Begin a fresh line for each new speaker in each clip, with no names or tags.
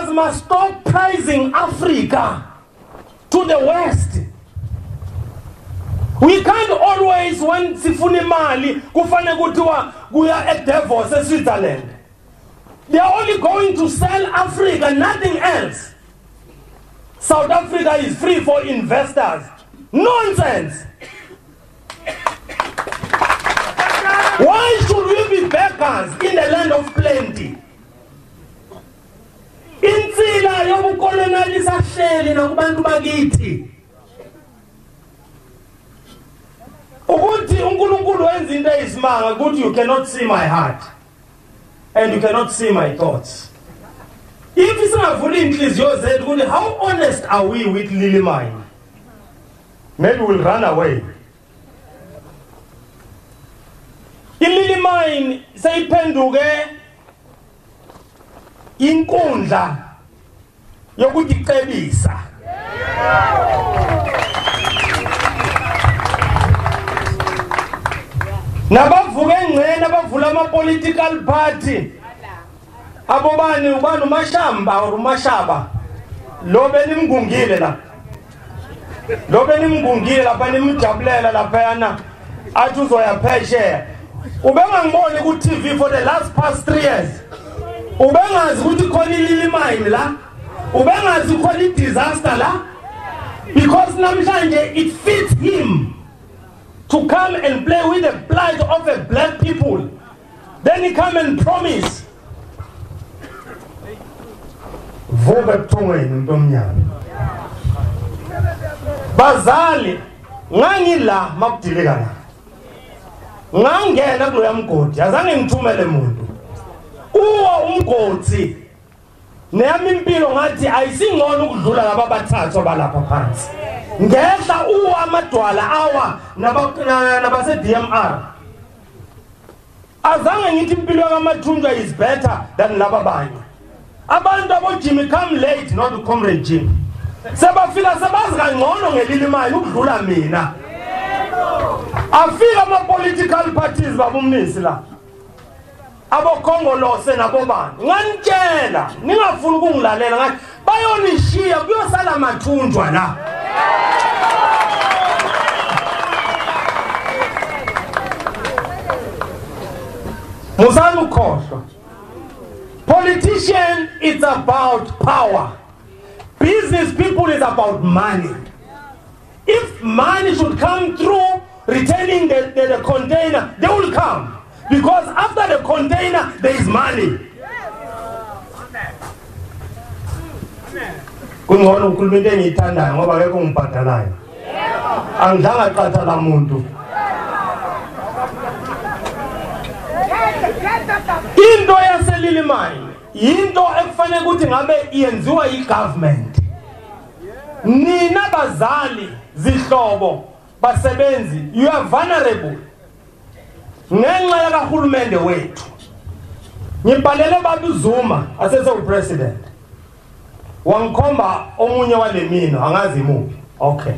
Investors must stop pricing Africa to the West. We can't always, when sifuni mali, kufane kutiwa, we are at Davos, Switzerland. They are only going to sell Africa, nothing else. South Africa is free for investors. Nonsense. Why should we be beggars in the land of plenty? Insila yobukolonalisa sheli nakubantu bakithi. Ukuthi uNkulunkulu wenza into eyisimanga ukuthi you cannot see my heart and you cannot see my thoughts. If isingavuli inhliziyo zethu ukuthi how honest are we with Lily Mine? Maybe we'll run away. Lily Mine seyiphenduke inkundla yokuticebisa. Nabavuke ngcena bavula ama political party. Abobani ubani umashamba or umashaba. Lobe nimgungile la. Lobe nimgungile lapha nimjabulela lapha yana athi uzoya phesheya. Ubenga ngibone ku TV for the last past 3 years. Ubengazi ukuthi khona Lily Mine la. Ubengazi khona disaster la. Because namhlanje it fits him to come and play with the plight of a black people. Then he come and promise. Vuka ebuthongweni ntomnyama. Bazali ngangila makudileka la. Ngangena kuloya mgodi, azange ngithumele umuntu. Uwa umgodi. Neyami impilo ngathi ayisingcono ukudlula laba bathathu balapha phansi. Ngehla uwa amadwala awa nabase DMR. Azange ngithi impilo kaMathunjwa is better than laba banye. Abantu abo Jimmy come late not to comrade Jimmy. Sebafika sebazi kangcono ngeLily Mine ukudlula mina. Afika ama political parties babumnisi la. Abo Congolose nabo bani. Nganitshela ningafuni ukungilalela ngathi bayonishiya kuyosala Mathunjwa la. Musanu khohlwa. Politician it's about power. Business people is about money. If money should come through returning the container, they will come. Because after the container, there is money. Kungona ukhuluma into engiyithandayo ngoba akekho ongibhadalayo. Angidlanga qathala umuntu. Into yaseLily Mine into ekufanele ukuthi ngabe iyenziwa igovernment. Nina bazali zihlobo basebenzi you are vulnerable. Ngenxa yakahulumende wethu. Ngibhalele baba uZuma asese upresident. Wangikhomba omunye wale mina angazi imuphi. Okay.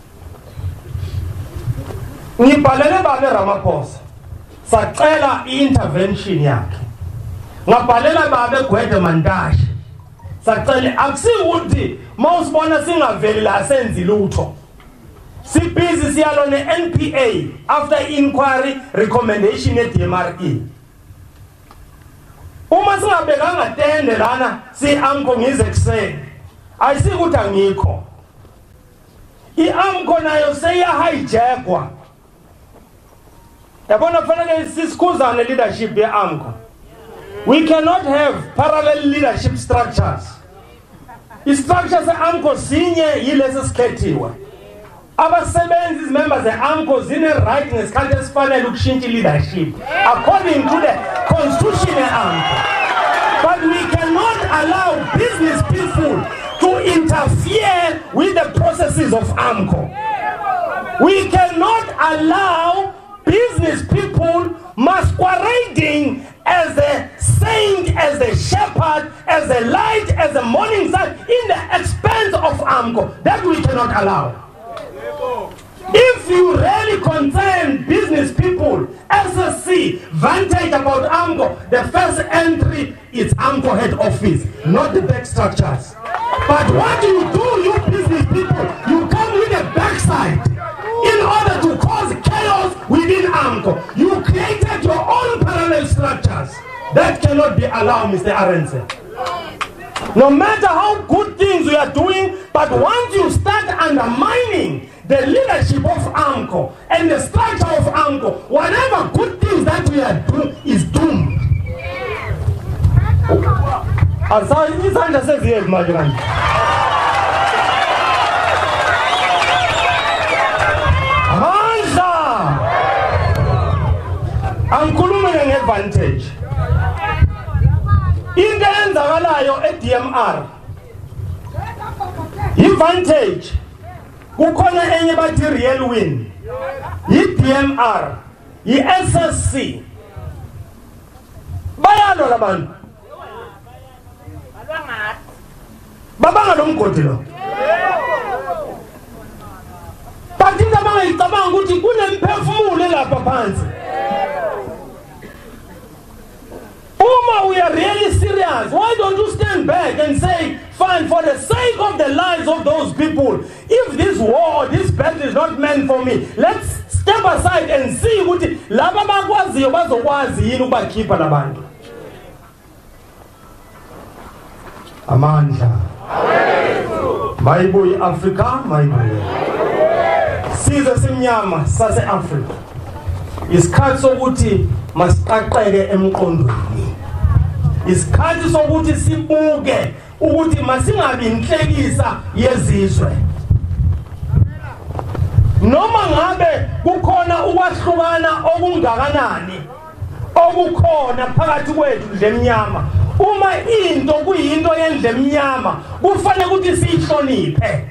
Ngibhalele baba Ramaphosa. Sacela intervention yakhe. Ngabhalela baba eGwede Mantashe. Sacela akusiwuthi mawusibona singaveli la senzi lutho. Sibhizi siyalo neNPA after inquiry recommendation yeDMRE. Uma singabekanga tende lana siAMCU ngize kuseni. Ayisikuthi angikho. iAMCU nayo seya hijackwa. Yabona fanele sisikhuzane leadership yeAMCU. We cannot have parallel leadership structures. Structures yeAMCU sinye yilesi sikhethiwe. Abasebenzi members zeAMCU zine right ngesikhathi esifanele ukushintsha leadership according to the constitution yeAMCU. But we cannot allow business people to interfere with the processes of AMCU. We cannot allow business people masquerading as the saint, as the shepherd, as the light, as the morning sun in the expense of AMCU. That we cannot allow. If you really concern business people, SSC, vantage about AMCU, AMCU, the first entry is AMCU head office, not the back structures. But what you do, you business people, you come with a backside in order to cause chaos within AMCU. You created your own parallel structures. That cannot be allowed, Mr. Arendse. No matter how good things we are doing, but once you start undermining the leadership of AMCU and the structure of AMCU, whatever good things that we are doing is doomed. Isandla seziyezi manje kanje. Amandla. Angikhuluma nge-advantage. Into eyenzakalayo e-DMR i-vantage kukhona enye bathi real win i-DMR i-SSC bayalo labantu babanga lo mgodi lo but into abangayicabanga ukuthi kunemphefumulo lapha phansi. Uma, we are really serious. Why don't you stand back and say, fine, for the sake of the lives of those people, if this war, this battle is not meant for me, let's step aside and see ukuthi laba bakwaziyo bazokwazi yini ukubakhipha labantu. Amandla. Mayibuye Africa, mayibuye. Sizwe simnyama sase Africa. Isikhathi sokuthi masiqaqeke emqondweni. Isikhathi sokuthi sibuke ukuthi masingabi inhlekisa yezizwe. Noma ngabe kukhona ukwahlukana okungakanani okukhona phakathi kwethu ndle emnyama, uma into kuyinto yendle emnyama kufanele ukuthi siyihloniphe.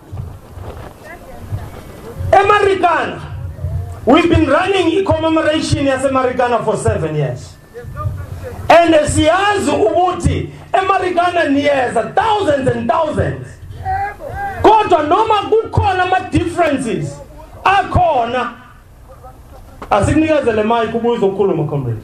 Americana, we've been running a commemoration as Americana for 7 years. And siyazi ukuthi Americana niyeza thousands and thousands. Kodwa noma kukhona ama differences akhona, asinikezele mic ukuze ukhulume comrade.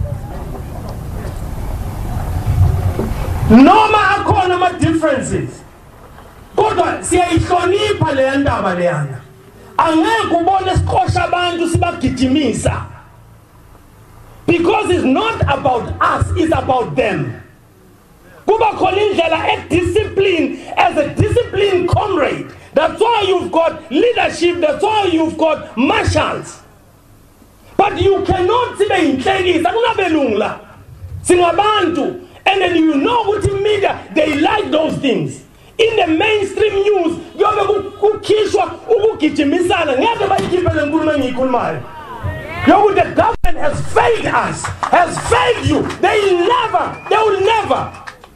Noma akhona ama differences, kodwa siyayihlonipha le ndaba leyana. Angeke ubone siqosha abantu sibagijimisa. Because it's not about us, it's about them. Kuba khona indlela discipline as a disciplined comrade. That's why you've got leadership, that's why you've got marshals. But you cannot sibe inhlekisa kunabelungla. Singabantu. And then you know what in media, they like those things. In the mainstream news, yobe kukhishwa ukugijimisana ngeke bayikhiphe lenkulumo engiyikhulumayo. The government has failed us, has failed you. They will never.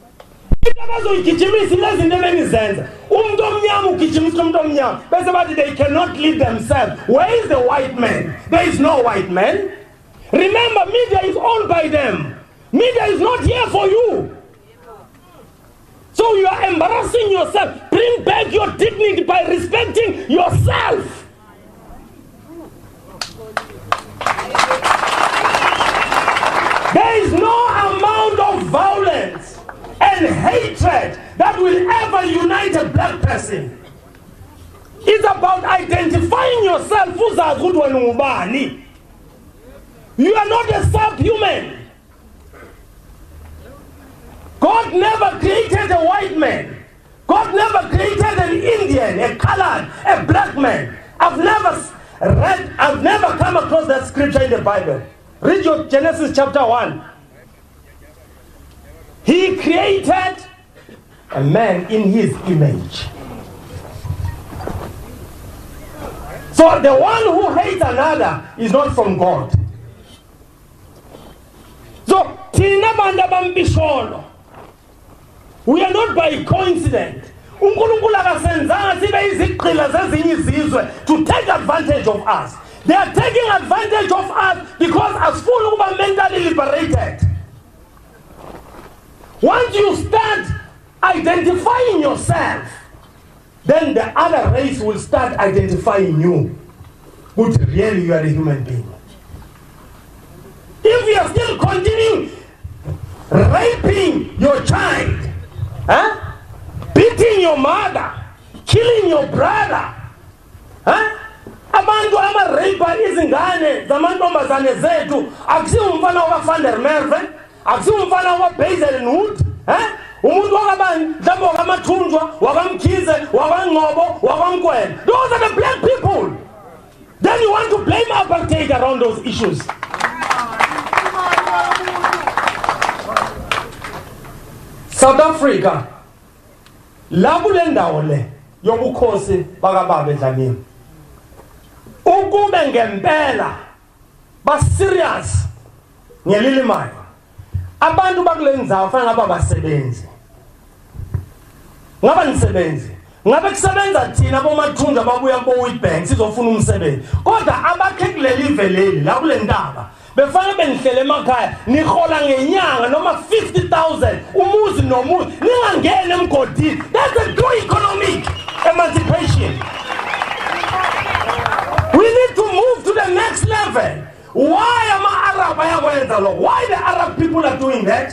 They cannot lead themselves. Where is the white man? There is no white man. Remember, media is owned by them. Media is not here for you. So you are embarrassing yourself. Bring back your dignity by respecting yourself. There is no amount of violence and hatred that will ever unite a black person. It's about identifying yourself. You are not a subhuman. God never created a white man. God never created an Indian, a colored, a black man. I've never come across that scripture in the Bible. Read your Genesis chapter 1. He created a man in his image. So the one who hates another is not from God. So we are not by coincidence. To take advantage of us. They are taking advantage of us because as full of mentally liberated. Once you start identifying yourself, then the other race will start identifying you. But really you are a human being. If we are still continuing raping your child, beating your mother, killing your brother, abantu ama-rape izingane zamantombazane zethu akusiyo umfana waka-Van der Merwe, akusiyo umfana waka-Basil and Wood, umuntu wakabani mhlawumbe wakaMathunjwa, wakaMkhize, wakaNgcobo, wakaMkwena. Those are the black people. Then you want to blame apartheid around those issues. South Africa, la kule ndawo le yobukhosi bakaBaba Dlamini, ukube ngempela ba serious ngelili mali, abantu bakule ndzawo fanele ngaba basebenzi. Ngaba nisebenzi. Ngabe kusebenza thina boMathunjwa babuya bo-Witbank sizofuna umsebenzi. Kodwa abakhe kuleli veleli la kule ndaba befanele benihlele emakhaya nihola ngenyanga noma 50,000 umuzi nomuzi ningangena emgodini. That's a true economic emancipation. We need to move to the next level. Why am I Arab? Why the Arab people are doing that?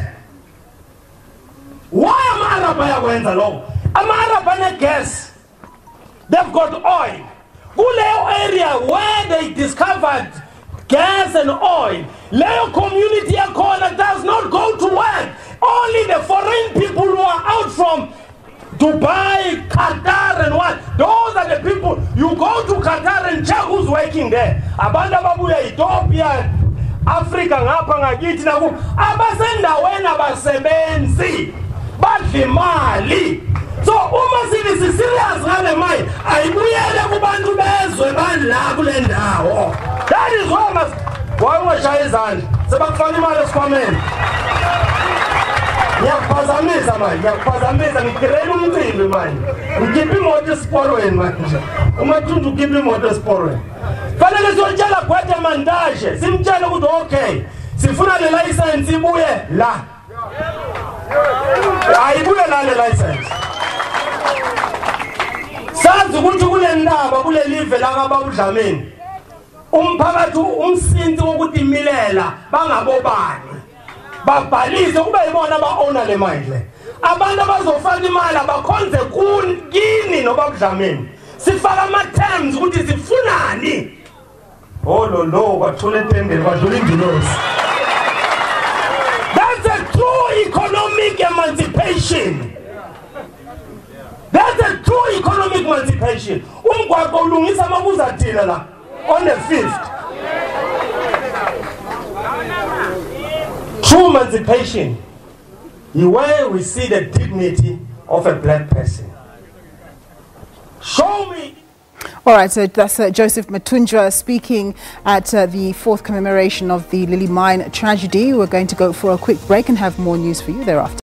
Why am I Arab? I'm Arab and gas. They've got oil. Kuleo area where they discovered gas and oil, Leo community corner does not go to work. Only the foreign people who are out from Dubai, Qatar and what? Those are the people. You go to Qatar and check who's working there. Abanda babuya Ethiopia, Africa ngapha ngakithi naku abasendaweni abasebenzi badla imali. So uma sithi serious ngale mali ayibuyele kubantu bezwe bandla kule ndawo. That is what must why washaya izandla sebakufaka imali esikhwameni. Ngiyakuphazamisa manje, ngiyakuphazamisa ngikirela umcimbi manje. Ngikhipha imoto esiporweni manje. uMathunjwa ukhipha imoto esiporweni. Fanele siyotshela Gwede Mantashe, simtshele ukuthi okay, sifuna le license ibuye la. Ayibuye la le license. Sazi ukuthi kule ndaba kule live la kaBaba uDlamini. Umphakathi umsinti wokuthi imilela bangabobani. Babhalise kube yibona ba-owner le mali le. Abantu abazofaka imali abakhonze kini noBaba uDlamini. Sifaka ama-terms ukuthi sifunani. Oh lo bathule entendeni badlula ingilosi. That's a true economic emancipation. That's a true economic emancipation. Umgwaqo ulungisa makuza thina la on the 5th. True emancipation is where we see the dignity of a black person. Show me.
All right, so that's Joseph Mathunjwa speaking at the 4th commemoration of the Lily Mine tragedy. We're going to go for a quick break and have more news for you thereafter.